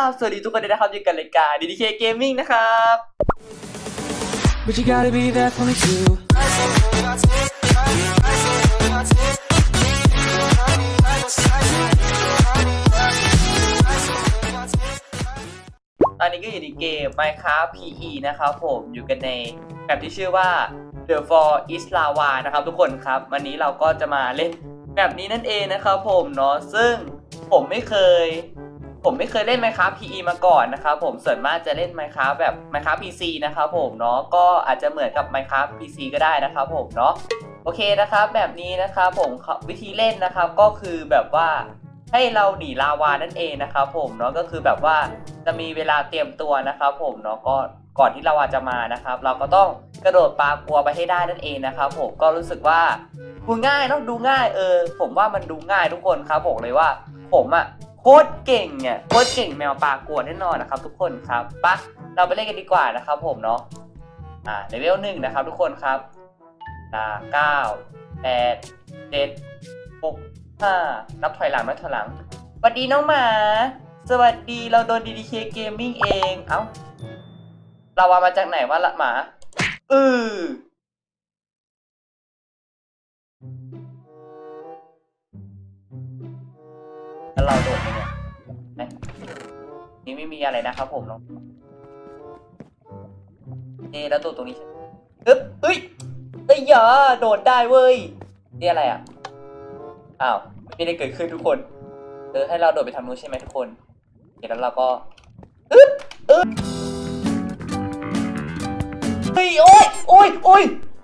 สวัสดีทุกคนด้วยนะครับอยู่กันรายการ DDK Gaming นะครับ But you gotta be there for me too ตอนนี้ก็อยู่ในเกม Minecraft PE นะครับผมอยู่กันในแบบที่ชื่อว่า The For Is Lava นะครับทุกคนครับวันนี้เราก็จะมาเล่นแบบนี้นั่นเองนะครับผมเนาะซึ่งผมไม่เคยเล่น Minecraft PE มาก่อนนะครับผมส่วนมากจะเล่น Minecraft แบบ Minecraft PC นะครับผมเนาะก็อาจจะเหมือนกับ Minecraft PC ก็ได้นะครับผมเนาะโอเคนะครับแบบนี้นะครับผมวิธีเล่นนะครับก็คือแบบว่าให้เราหนีลาวานั่นเองนะครับผมเนาะก็คือแบบว่าจะมีเวลาเตรียมตัวนะครับผมเนาะก็ก่อนที่ลาวาจะมานะครับเราก็ต้องกระโดดปลากลัวไปให้ได้นั่นเองนะครับผมก็รู้สึกว่าดูง่ายเนาะดูง่ายผมว่ามันดูง่ายทุกคนครับบอกเลยว่าผมอะโคตรเก่งเนี่ยโคตรเก่งแมวปลากลัวแน่นอนนะครับทุกคนครับปะเราไปเล่นกันดีกว่านะครับผมเนาะเลเวล1นะครับทุกคนครับ9 8 7 6 5นับถอยหลังสวัสดีน้องหมาสวัสดีเราโดน DDK Gaming เองเอ้าเรามาจากไหนวะละหมาแล้วเราโดดไปเนี่ยนี่ไม่มีอะไรนะครับผมน้องแล้วตัวตรงนี้เฮ้ยอย่าโดดได้เว้ยนี่อะไรอ่ะอ้าวไม่ได้เกิดขึ้นทุกคนให้เราโดดไปทางนู้นใช่ไหมทุกคนแล้วเราก็เฮ้ยโอ้ย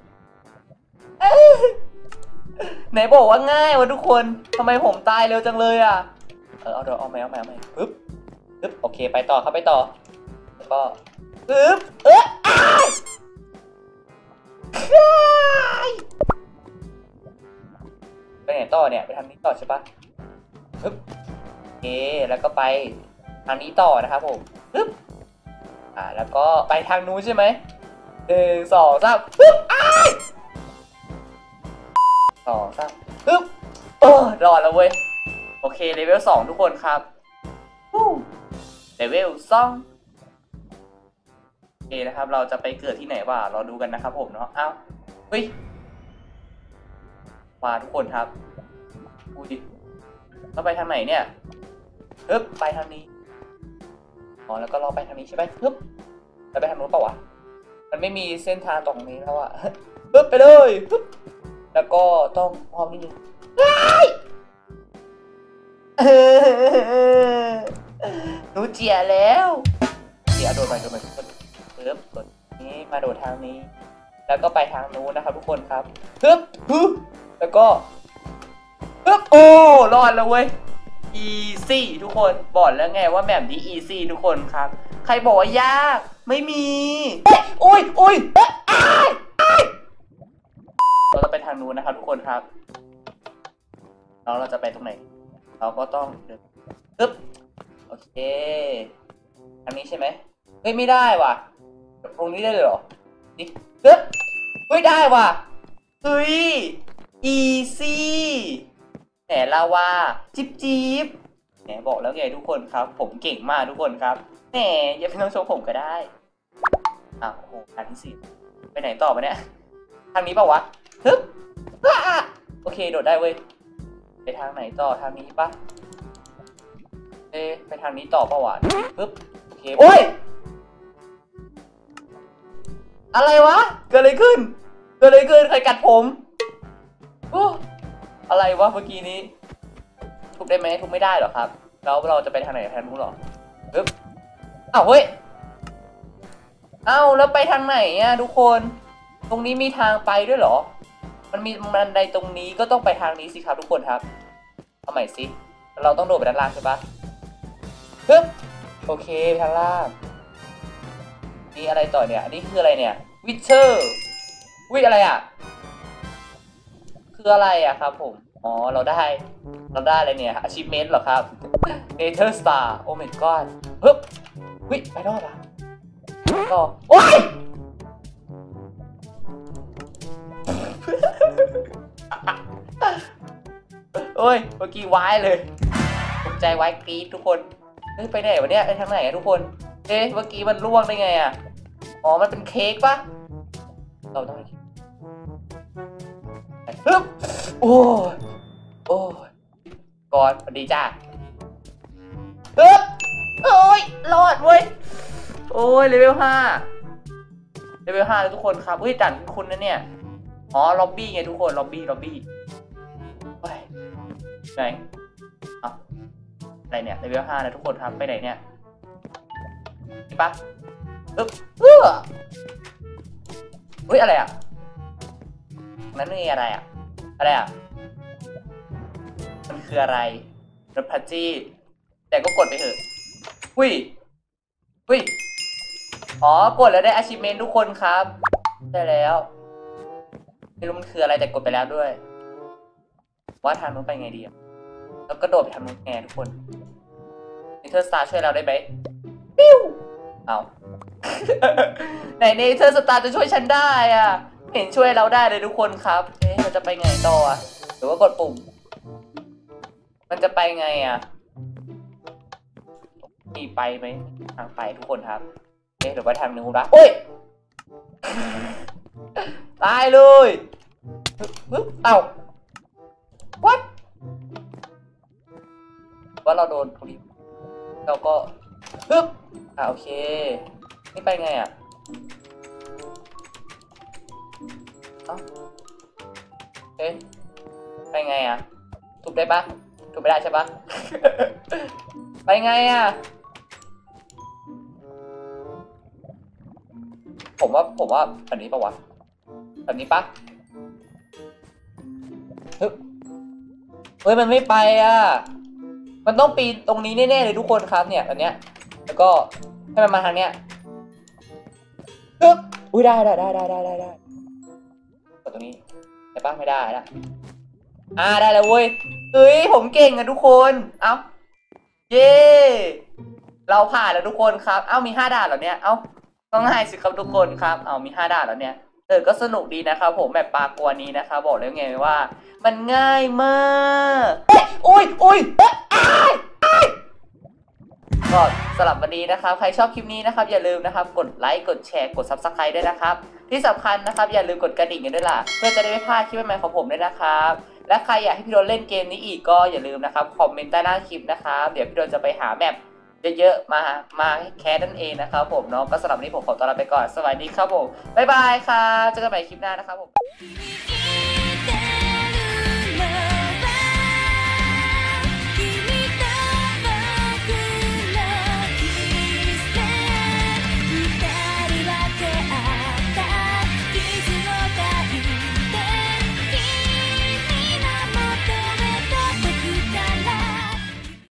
ไหนบอกว่าง่ายวะทุกคนทำไมผมตายเร็วจังเลยอ่ะเอาเดี๋ยวเอาใหม่ปึ๊บโอเคไปต่อครับไปต่อแล้วก็ปึ๊บไปไหนต่อเนี่ยไปทางนี้ต่อใช่ปะปึ๊บโอเคแล้วก็ไปทางนี้ต่อนะครับผมปึ๊บแล้วก็ไปทางนู้นใช่ไหม1 2 3ปึ๊บ2 3ปึ๊บรอดแล้วเว้ยโอเคเลเวล2ทุกคนครับเลเวล2โอเคนะครับเราจะไปเกิดที่ไหนวะเราดูกันนะครับผมเนาะอ้าวเฮ้ยมาทุกคนครับดูดิเราไปทางไหนเนี่ยปึ๊บไปทางนี้แล้วก็เราไปทางนี้ใช่ไหมปึ๊บเราไปทางนู้นเปล่าวะมันไม่มีเส้นทางตรงนี้แล้วอะปึ๊บไปเลยปึ๊บแล้วก็ต้องอ้อมนิดนึงหนูเจียแล้วเจียโดดไปปึ๊บกดนี้มาโดดทางนี้แล้วก็ไปทางนู้นนะครับทุกคนครับปึ๊บแล้วก็ปึ๊บโอ้รอดแล้วเว้ยeasy ทุกคนบอกแล้วไงว่าแบบนี้ easy ทุกคนครับใครบอกว่ายากไม่มีโอ้ยเราจะไปทางนู้นนะครับทุกคนครับแล้วเราจะไปตรงไหนเราก็ต้องเดินปึ๊บโอเคอันนี้ใช่ไหมเฮ้ยไม่ได้ว่ะตรงนี้ได้เลยเหรอนี่ปึ๊บไม่ได้ว่ะเฮ้ย easy แหมลาวาจิ๊บแหมบอกแล้วไงทุกคนครับผมเก่งมากทุกคนครับแหมอย่าเพิ่งชมผมก็ได้โอ้โหอันที่4ไปไหนต่อไปเนี่ยทางนี้เปล่าวะฮึบโอเคโดดได้เว้ยไปทางไหนต่อทางนี้ปะไปทางนี้ต่อเปล่าวะปึ๊บโอเคโอ้ยอะไรวะเกิดอะไรขึ้นใครกัดผมอะไรวะเมื่อกี้นี้ทุบได้ไหมทุบไม่ได้หรอครับแล้วเราจะไปทางไหนทางนู้นหรอปึ๊บเฮ้ยแล้วไปทางไหนอ่ะทุกคนตรงนี้มีทางไปด้วยเหรอมันมีบันไดตรงนี้ก็ต้องไปทางนี้สิครับทุกคนครับเอาใหม่สิเราต้องโดดไปด้านล่างใช่ปะปึ๊บโอเคไปทางล่างนี่อะไรต่อเนี่ยอันนี้คืออะไรเนี่ยวิเชอร์อะไรอ่ะคืออะไรอ่ะครับผมเราได้อะไรเนี่ย achievement เหรอครับ Nether Star โอ้ my god ปึ๊บไปรอดอ่ะต่อโอ้ยเมื่อกี้วายเลยตกใจวายกรี๊ดทุกคนเฮ้ยไปไหนวะเนี่ยไปทางไหนอะทุกคนเอ๊ะเมื่อกี้มันร่วงได้ไงอะอ๋อมันเป็นเค้กปะเราต้องฮึบโอ้ยโอ้ยก่อนสวัสดีจ้าฮึบโอ้ยรอดเว้ยโอ้ยเลเวล5แล้วทุกคนครับเฮ้ยด่านคุณนะเนี่ยอ๋อล็อบบี้ไงทุกคนล็อบบี้ไปไหนเอาอะไรเนี่ยเลเวล5นะทุกคนครับไปไหนเนี่ยนี่ปะอึ๊บเฮ้ยอะไรอ่ะนั้นนี่อะไรอ่ะมันคืออะไรรถพัชจี้แต่ก็กดไปเถอะอุ้ยอ๋อกดแล้วได้ achievement ทุกคนครับได้แล้วไม่รู้มันคืออะไรแต่กดไปแล้วด้วยว่าทางนู้นไปไงดีอ่ะแล้วก็โดดไปทางนู้นไงทุกคนเนเธอร์สตาร์ช่วยเราได้ไหมปิ้วเอา ไหนเนเธอร์สตาร์จะช่วยฉันได้อ่ะเห็นช่วยเราได้เลยทุกคนครับเอ๊ะเราจะไปไงต่ออ่ะหรือว่ากดปุ่มมันจะไปไงอ่ะมีไปไหมทางไปทุกคนครับเอ๊ะหรือว่าทางนู้นละโอ้ย ตายเลยปึ๊บเอ้าวัดว่าเราโดนตรงนี้เราก็ปึ๊บโอเคนี่ไปไงอ่ะเอ๊ะไปไงอ่ะทุบได้ปะทุบไม่ได้ใช่ปะ ไปไงอ่ะผมว่าแบบนี้ปะวะแบบนี้ปะเฮ้ยมันไม่ไปอ่ะมันต้องปีนตรงนี้แน่ๆเลยทุกคนครับเนี่ยแบบเนี้ยแล้วก็ให้มันมาทางเนี้ยอุ้ยได้กดตรงนี้ได้ปะไม่ได้ละได้แล้วเว้ยเฮ้ยผมเก่งอะทุกคนเอ้าเย้เราผ่านแล้วทุกคนครับเอ้ามี5 ด่านเหรอเนี่ยเอ้าต้องง่ายสิครับทุกคนครับเอ้ามี5 ด่านแล้วเนี่ยก็สนุกดีนะครับผมแบบปลากลัวนี้นะครับบอกเลยไงว่ามันง่ายมากอุ้ยก็สำหรับวันนี้นะครับใครชอบคลิปนี้นะครับอย่าลืมนะครับกดไลค์กดแชร์กด Subscribe ด้วยนะครับที่สำคัญนะครับอย่าลืมกดกระดิ่งกันด้วยล่ะเพื่อจะได้ไม่พลาดคลิปใหม่ๆของผมด้วยนะครับและใครอยากให้พี่โดนเล่นเกมนี้อีกก็อย่าลืมนะครับคอมเมนต์ใต้หน้าคลิปนะครับเดี๋ยวพี่โดนจะไปหาแมปเยอะๆมาแคสนั่นเองนะครับผมเนาะก็สำหรับวันนี้ผมขอตัวลาไปก่อนสวัสดีครับผมบ๊ายบายครับเจอกันใหม่คลิปหน้านะครับผม